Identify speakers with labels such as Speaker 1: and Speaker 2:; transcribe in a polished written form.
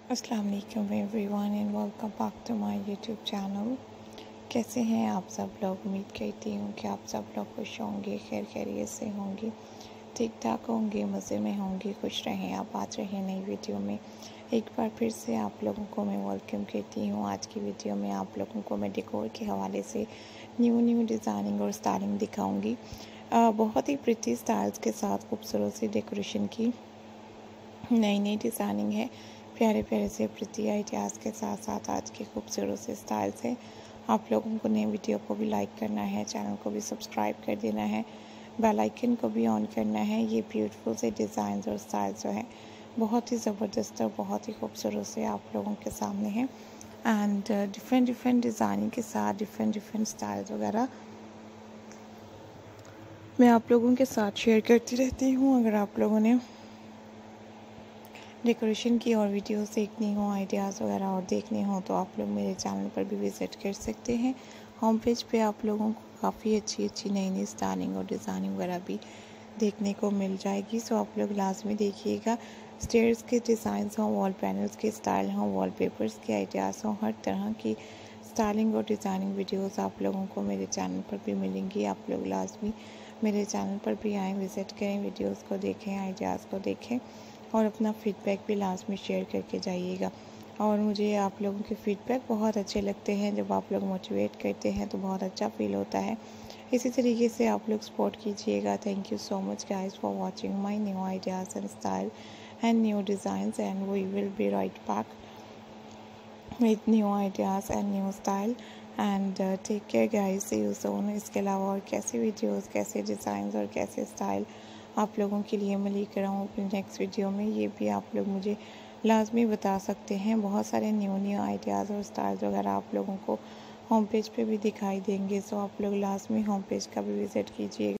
Speaker 1: अस्सलाम वालेकुम everyone and welcome back to my YouTube channel. कैसे हैं आप सब लोग? उम्मीद करती हूँ कि आप सब लोग खुश होंगे, खैर खैरियत से होंगे, ठीक ठाक होंगे, मज़े में होंगे, खुश रहें, आबाद रहें। नई वीडियो में एक बार फिर से आप लोगों को मैं वेलकम करती हूँ। आज की वीडियो में आप लोगों को मैं डेकोर के हवाले से न्यू डिज़ाइनिंग और स्टाइलिंग दिखाऊँगी। बहुत ही प्रिटी स्टाइल्स के साथ खूबसूरत सी डेकोरेशन की नई डिज़ाइनिंग है। प्यारे प्यारे से प्रिटी आइडियाज़ के साथ साथ आज के खूबसूरत से स्टाइल्स है। आप लोगों को नई वीडियो को भी लाइक करना है, चैनल को भी सब्सक्राइब कर देना है, बेल आइकन को भी ऑन करना है। ये ब्यूटीफुल से डिज़ाइन और स्टाइल जो है बहुत ही ज़बरदस्त और बहुत ही खूबसूरत से आप लोगों के सामने है। एंड डिफरेंट डिज़ाइनिंग के साथ डिफरेंट स्टाइल्स वगैरह मैं आप लोगों के साथ शेयर करती रहती हूँ। अगर आप लोगों ने डेकोरेशन की और वीडियोस देखनी हो, आइडियाज़ वगैरह और देखने हो तो आप लोग मेरे चैनल पर भी विज़िट कर सकते हैं। होम पेज पे आप लोगों को काफ़ी अच्छी नई स्टाइलिंग और डिज़ाइनिंग वगैरह भी देखने को मिल जाएगी। सो आप लोग लाजमी देखिएगा। स्टेयर्स के डिज़ाइंस हों, वॉल पैनल्स के स्टाइल हों, वॉल पेपर्स के आइडियाज़ हों, हर तरह की स्टाइलिंग और डिज़ाइनिंग वीडियोस आप लोगों को मेरे चैनल पर भी मिलेंगी। आप लोग लाजमी मेरे चैनल पर भी आएँ, विज़िट करें, वीडियोस को देखें, आइडियाज़ को देखें और अपना फ़ीडबैक भी लाजमी शेयर करके जाइएगा। और मुझे आप लोगों के फ़ीडबैक बहुत अच्छे लगते हैं। जब आप लोग मोटिवेट करते हैं तो बहुत अच्छा फ़ील होता है। इसी तरीके से आप लोग सपोर्ट कीजिएगा। Thank you so much guys for watching my new ideas and style and new designs and we will be right back with new ideas and new style and take care guys, see you soon। इसके अलावा और कैसे videos, कैसे designs और कैसे style आप लोगों के लिए मैं लेकर आऊँ अपनी नेक्स्ट वीडियो में, ये भी आप लोग मुझे लाजमी बता सकते हैं। बहुत सारे न्यू आइडियाज़ और स्टाइल्स वगैरह आप लोगों को होम पेज पे भी दिखाई देंगे। सो आप लोग लाजमी होम पेज का भी विज़िट कीजिएगा।